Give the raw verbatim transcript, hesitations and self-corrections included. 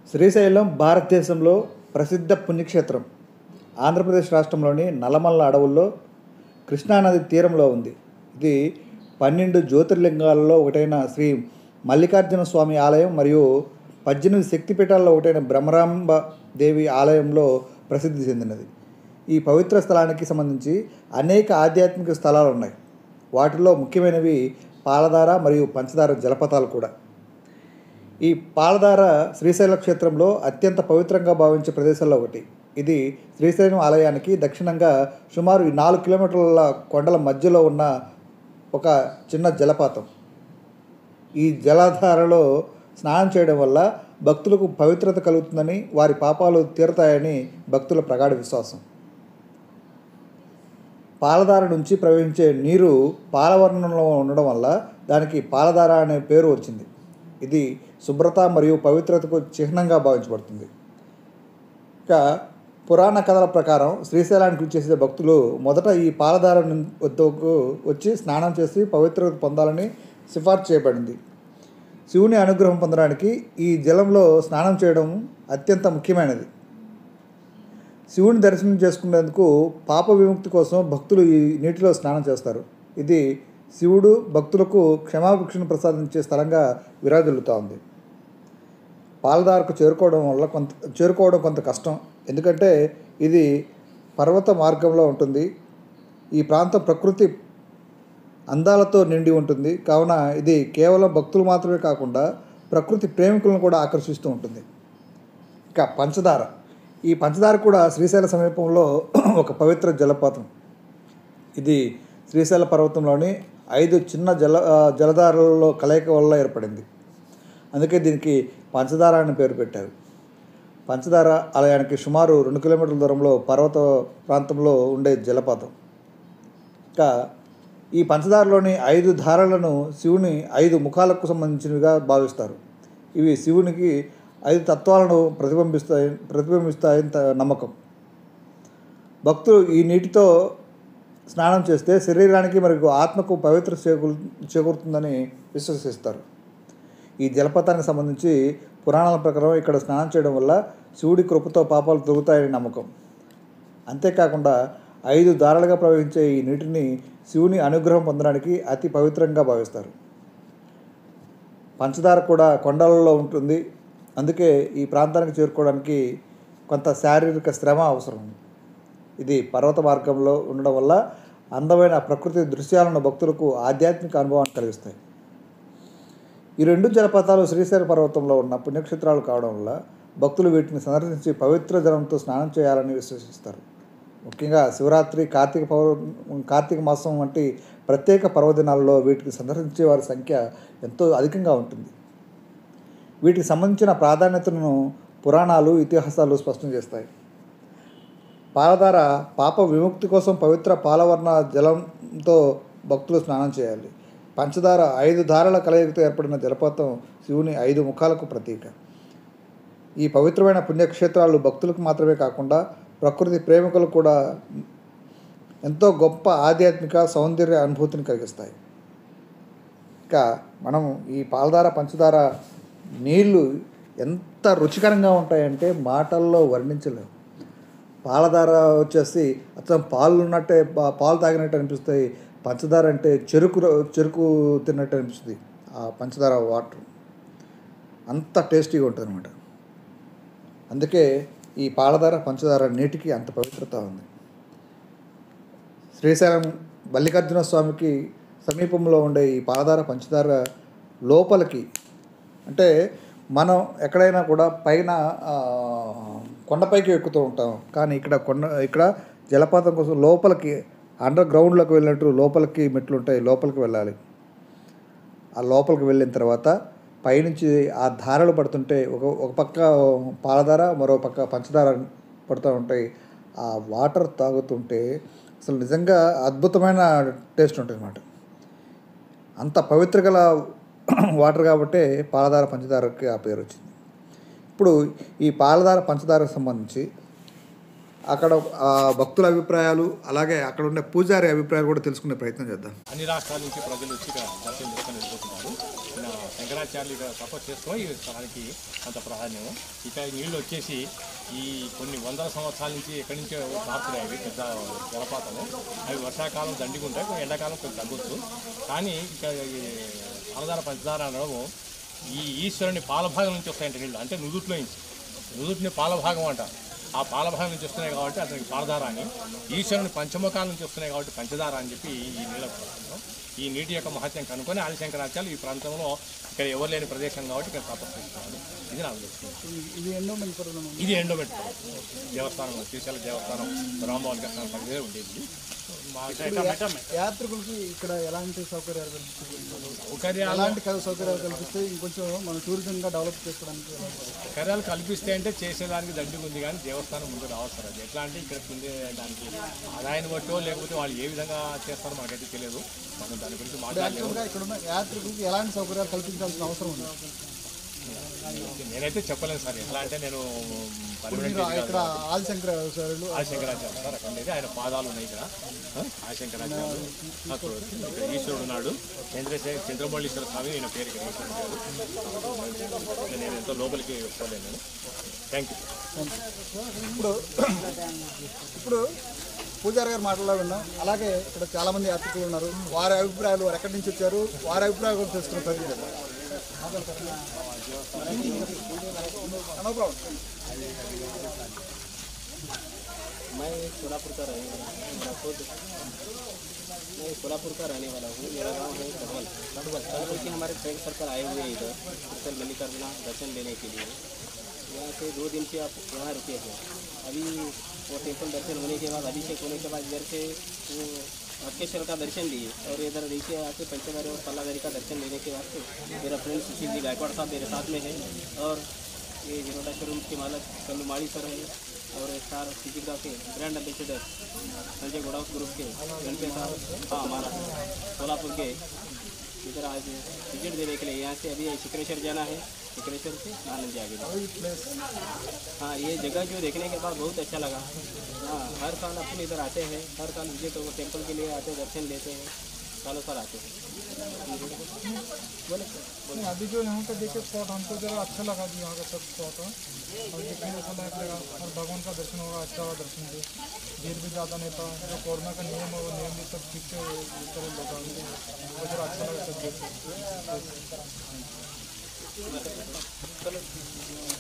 శ్రీశైలం భారతదేశంలో ప్రసిద్ధ పుణ్యక్షేత్రం. ఆంధ్రప్రదేశ్ రాష్ట్రంలోని నల్లమల్ల అడవుల్లో కృష్ణానది తీరంలో ఉంది. ఇది పన్నెండు జ్యోతిర్లింగాలలో ఒకటైన శ్రీ మల్లికార్జున స్వామి ఆలయం మరియు పద్దెనిమిది శక్తిపీఠాల్లో ఒకటైన బ్రహ్మరాంబ దేవి ఆలయంలో ప్రసిద్ధి చెందినది. ఈ పవిత్ర స్థలానికి సంబంధించి అనేక ఆధ్యాత్మిక స్థలాలు ఉన్నాయి. వాటిలో ముఖ్యమైనవి పాలధార మరియు పంచదార జలపాతాలు కూడా. ఈ పాలధార శ్రీశైల క్షేత్రంలో అత్యంత పవిత్రంగా భావించే ప్రదేశాల్లో ఒకటి. ఇది శ్రీశైలం ఆలయానికి దక్షిణంగా సుమారు నాలుగు కిలోమీటర్ల కొండల మధ్యలో ఉన్న ఒక చిన్న జలపాతం. ఈ జలధారలో స్నానం చేయడం వల్ల భక్తులకు పవిత్రత కలుగుతుందని, వారి పాపాలు తీరుతాయని భక్తుల ప్రగాఢ విశ్వాసం. పాలధార నుంచి ప్రవహించే నీరు పాలవర్ణంలో ఉండడం వల్ల దానికి పాలధార అనే పేరు వచ్చింది. ఇది శుభ్రత మరియు పవిత్రతకు చిహ్నంగా భావించబడుతుంది. ఇక పురాణ కథల ప్రకారం శ్రీశైలానికి చేసే భక్తులు మొదట ఈ పాలధార వద్దకు వచ్చి స్నానం చేసి పవిత్రత పొందాలని సిఫార్సు చేయబడింది. శివుని అనుగ్రహం పొందడానికి ఈ జలంలో స్నానం చేయడం అత్యంత ముఖ్యమైనది. శివుని దర్శనం చేసుకునేందుకు పాప విముక్తి కోసం భక్తులు ఈ నీటిలో స్నానం చేస్తారు. ఇది శివుడు భక్తులకు క్షమాభిక్షను ప్రసాదించే స్థలంగా విరాజిల్లుతూ ఉంది. పాలధారకు చేరుకోవడం వల్ల కొంత చేరుకోవడం కొంత కష్టం, ఎందుకంటే ఇది పర్వత మార్గంలో ఉంటుంది. ఈ ప్రాంతం ప్రకృతి అందాలతో నిండి ఉంటుంది. కావున ఇది కేవలం భక్తులు మాత్రమే కాకుండా ప్రకృతి ప్రేమికులను కూడా ఆకర్షిస్తూ ఉంటుంది. ఇక పంచదార. ఈ పంచదార కూడా శ్రీశైల సమీపంలో ఒక పవిత్ర జలపాతం. ఇది శ్రీశైల పర్వతంలోని ఐదు చిన్న జల జలధారలలో కలయిక వల్ల ఏర్పడింది. అందుకే దీనికి పంచదార అని పేరు పెట్టారు. పంచదార ఆలయానికి సుమారు రెండు కిలోమీటర్ల దూరంలో పర్వత ప్రాంతంలో ఉండే జలపాతం. ఇంకా ఈ పంచదారలోని ఐదు ధారలను శివుని ఐదు ముఖాలకు సంబంధించినవిగా భావిస్తారు. ఇవి శివునికి ఐదు తత్వాలను ప్రతిబింబిస్తాయి ప్రతిబింబిస్తాయని నమ్మకం. భక్తులు ఈ నీటితో స్నానం చేస్తే శరీరానికి మరియు ఆత్మకు పవిత్ర చేకూరు చేకూరుతుందని విశ్వసిస్తారు. ఈ జలపాతానికి సంబంధించి పురాణాల ప్రకారం ఇక్కడ స్నానం చేయడం వల్ల శివుడి కృపతో పాపాలు తొలుగుతాయని నమ్మకం. అంతేకాకుండా ఐదు దారాలుగా ప్రవహించే ఈ నీటిని శివుని అనుగ్రహం పొందడానికి అతి పవిత్రంగా భావిస్తారు. పంచదార కూడా కొండలలో ఉంటుంది. అందుకే ఈ ప్రాంతానికి చేరుకోవడానికి కొంత శారీరక శ్రమ అవసరం. ఇది పర్వత మార్గంలో ఉండడం వల్ల అందమైన ప్రకృతి దృశ్యాలను భక్తులకు ఆధ్యాత్మిక అనుభవాన్ని కలిగిస్తాయి. ఈ రెండు జలపాతాలు శ్రీశైల పర్వతంలో ఉన్న పుణ్యక్షేత్రాలు కావడం వల్ల భక్తులు వీటిని సందర్శించి పవిత్ర జలంతో స్నానం చేయాలని విశ్వసిస్తారు. ముఖ్యంగా శివరాత్రి, కార్తీక పౌర్ కార్తీక మాసం వంటి ప్రత్యేక పర్వదినాలలో వీటిని సందర్శించే వారి సంఖ్య ఎంతో అధికంగా ఉంటుంది. వీటికి సంబంధించిన ప్రాధాన్యతను పురాణాలు, ఇతిహాసాలు స్పష్టం చేస్తాయి. పాలధార పాప విముక్తి కోసం పవిత్ర పాలవర్ణ జలంతో భక్తులు స్నానం చేయాలి. పంచదార ఐదు ధారల కలయికతో ఏర్పడిన జలపాతం శివుని ఐదు ముఖాలకు ప్రతీక. ఈ పవిత్రమైన పుణ్యక్షేత్రాలు భక్తులకు మాత్రమే కాకుండా ప్రకృతి ప్రేమికులు కూడా ఎంతో గొప్ప ఆధ్యాత్మిక సౌందర్య అనుభూతిని కలిగిస్తాయి. ఇంకా మనం ఈ పాలధార, పంచదార నీళ్ళు ఎంత రుచికరంగా ఉంటాయంటే మాటల్లో వర్ణించలేము. పాలధార వచ్చేసి అచ్చం పాలు ఉన్నట్టే పాలు తాగినట్టు అనిపిస్తాయి. పంచదార అంటే చెరుకు చెరుకు తిన్నట్టు అనిపిస్తుంది. ఆ పంచదార వాటర్ అంత టేస్టీగా ఉంటుంది అనమాట. అందుకే ఈ పాలధార, పంచదార నీటికి అంత పవిత్రత ఉంది. శ్రీశైలం మల్లికార్జున స్వామికి సమీపంలో ఉండే ఈ పాలధార, పంచదార లోపలికి, అంటే మనం ఎక్కడైనా కూడా పైన కొండపైకి ఎక్కుతూ ఉంటాం, కానీ ఇక్కడ కొండ ఇక్కడ జలపాతం కోసం లోపలికి అండర్ గ్రౌండ్లోకి వెళ్ళినట్టు లోపలికి మెట్లు ఉంటాయి. లోపలికి వెళ్ళాలి. ఆ లోపలికి వెళ్ళిన తర్వాత పైనుంచి ఆ ధారలు పడుతుంటే ఒక ఒక పక్క పాలధార, మరో పక్క పంచదార పడుతూ ఉంటాయి. ఆ వాటర్ తాగుతుంటే అసలు నిజంగా అద్భుతమైన టేస్ట్ ఉంటుంది అన్నమాట. అంత పవిత్ర గల వాటర్ కాబట్టి పాలధార, పంచదారకి ఆ పేరు వచ్చింది. ఇప్పుడు ఈ పాలధార, పంచదారకు సంబంధించి అక్కడ ఆ, భక్తుల అభిప్రాయాలు అలాగే అక్కడ ఉండే పూజారి అభిప్రాయాలు కూడా తెలుసుకునే ప్రయత్నం చేద్దాం. అన్ని రాష్ట్రాల నుంచి ప్రజలు వచ్చి ఇక్కడ దర్శనం చేసుకొని వెళ్ళిపోతున్నారు. ఈయన శంకరాచార్యులు ఇక్కడ సపోర్ట్ చేసుకొని ఈ స్థలానికి అంత ప్రాధాన్యం. ఇక నీళ్ళు వచ్చేసి ఈ కొన్ని వందల సంవత్సరాల నుంచి ఎక్కడి నుంచో పారుతున్నాయి. అవి పెద్ద జలపాతము. అవి వర్షాకాలం దండిగా ఉంటాయి, ఎండాకాలం కొంచెం తగ్గొచ్చు. కానీ ఇక్కడ ఈ పాలధార పంచదార అనడము ఈ ఈశ్వరుని పాలభాగం నుంచి వస్తాయంట నీళ్ళు. అంటే నుదుట్లో నుంచి, నుదుటిని పాలభాగం అంట. ఆ పాలభాగం నుంచి వస్తున్నాయి కాబట్టి అతనికి పాలధార అని, ఈశ్వరుని పంచముఖాల నుంచి వస్తున్నాయి కాబట్టి పంచదార అని చెప్పి ఈ నీళ్ళ ప్రాంతంలో ఈ నీటి యొక్క మహత్యం కనుక్కొని ఆదిశంకరాచార్యులు ఈ ప్రాంతంలో ఇక్కడ ఎవరు లేని ప్రదేశం కాబట్టి ఇక్కడ తపస్సు చేస్తున్నారు. ఇది నాకు తెలుస్తుంది. ఇది ఎండోమెంట్ ఇది ఎండోమెంట్ దేవస్థానం, శ్రీశైలం దేవస్థానం రాంబాబు కృష్ణ పరిధిలో ఉండేది. యాత్రికులకి ఇక్కడ ఎలాంటి సౌకర్యాలు కల్పిస్తుంది? సౌకర్యాలు ఎలాంటి సౌకర్యాలు కల్పిస్తే ఇంకొంచెం మనం టూరిజంగా డెవలప్ చేసుకోవడానికి సౌకర్యాలు కల్పిస్తే అంటే చేసేదానికి దండిగా ఉంది, కానీ దేవస్థానం ముందు రావస్తారు. అది ఎట్లా అంటే ఇక్కడ ఉండే దానికి ఆదాయాన్ని బట్టో లేకపోతే వాళ్ళు ఏ విధంగా చేస్తారో మనకైతే తెలియదు. మనం దాని గురించి మాట్లాడలేము. ఇక్కడ ఉన్న యాత్రికులకి ఎలాంటి సౌకర్యాలు కల్పించాల్సిన అవసరం ఉంది? నేనైతే చెప్పలేను సార్. ఎట్లా అంటే నేను ఇక్కడ ఆదిశంకరాచార్యులు ఆదిశంకరాచార్యులు సార్ అక్కడ ఉండేది. ఆయన పాదాలు ఉన్నాయి ఇక్కడ. ఆదిశంకరాచార్యులు నాకు ఇక్కడ ఈశ్వరుడు ఉన్నాడు. చంద్రశేఖర్ చంద్రమౌళీశ్వర స్వామి ఈయన పేరు ఇక్కడ ఈశ్వరుడు. నేను ఎంతో లోపలికి పోలేను నేను. Thank you. ఇప్పుడు ఇప్పుడు పూజారి గారు మాటల్లో విన్నాం. అలాగే ఇక్కడ చాలామంది యాత్రికులు ఉన్నారు. వారి అభిప్రాయాలు, వారు ఎక్కడి నుంచి వచ్చారు, వారి అభిప్రాయాలు కూడా తెలుసుకునే ప్రయత్నం చేద్దాం. मैं सोलापुर का रहने वाला हूँ। मेरा खुद मैं सोलापुर का रहने वाला हूँ। मेरा गांव है कटवल कटवल कटवल के हमारे फ्रेंड सर्कल आए हुए हैं इधर स्पेशल मल्लिकार्जुना दर्शन लेने के लिए। यहाँ से दो दिन से आप यहाँ रुके हैं। अभी वो टेम्पल दर्शन होने के बाद अभिषेक होने के बाद इधर से वो अटकेश्वर का दर्शन लिए और इधर नीचे आके पंचधारी और पल्लाधारी का दर्शन लेने के बाद मेरा फ्रेंड सुशील जी गायकवाड़ साहब मेरे साथ में है और ये जिनोटा शोरूम के मालक कल्लूमाड़ी सर है और star photography brand ambassador Sanjay गोडाउस ग्रुप के गणपति साहब हाँ हमारा सोलापुर के इधर आज टिकट देने के लिए। यहाँ से अभी शिकरेश्वर जाना है, शिकरेश्वर से आनंद जी आगे। हाँ ये जगह जो देखने के बाद बहुत अच्छा लगा। हाँ हर साल अपने इधर आते हैं, हर साल विजिट वो टेम्पल के लिए आते हैं, दर्शन लेते हैं, सालों साल आते हैं। बोले अभी जो यहाँ का देखे स्पॉट हमको ज़रा अच्छा लगा जी। यहाँ का सब स्पॉट है और देखने में अच्छा लगेगा और भगवान का दर्शन होगा, अच्छा हुआ दर्शन से। भीड़ भी ज़्यादा नहीं था। जो कोरोना का नियम है वो नियम भी सब ठीक से तरह लगा वो ज़रा अच्छा लगा सब देख।